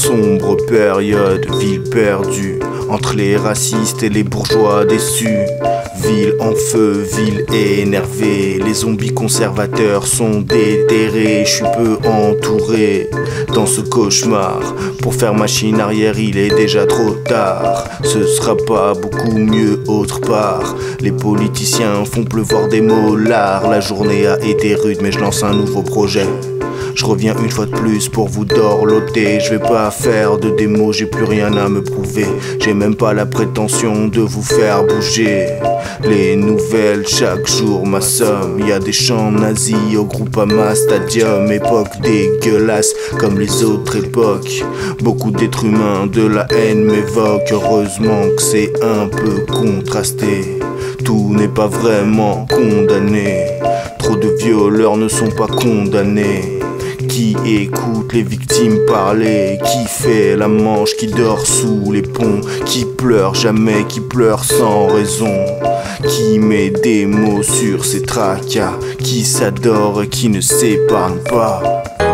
sombre période, ville perdue entre les racistes et les bourgeois déçus. Ville en feu, ville énervée, les zombies conservateurs sont déterrés. Je suis peu entouré dans ce cauchemar. Pour faire machine arrière, il est déjà trop tard. Ce sera pas beaucoup mieux autre part. Les politiciens font pleuvoir des mollards. La journée a été rude, mais je lance un nouveau projet. Je reviens une fois de plus pour vous dorloter. Je vais pas faire de démo, j'ai plus rien à me prouver. J'ai même pas la prétention de vous faire bouger. Les nouvelles chaque jour m'assomment. Y a des chants nazis au Groupama Stadium. Époque dégueulasse comme les autres époques. Beaucoup d'êtres humains, de la haine m'évoquent. Heureusement que c'est un peu contrasté. Tout n'est pas vraiment condamné. Trop de violeurs ne sont pas condamnés. Qui écoute les victimes parler, qui fait la manche, qui dort sous les ponts, qui pleure jamais, qui pleure sans raison, qui met des mots sur ses tracas, qui s'adore, qui ne s'épargne pas.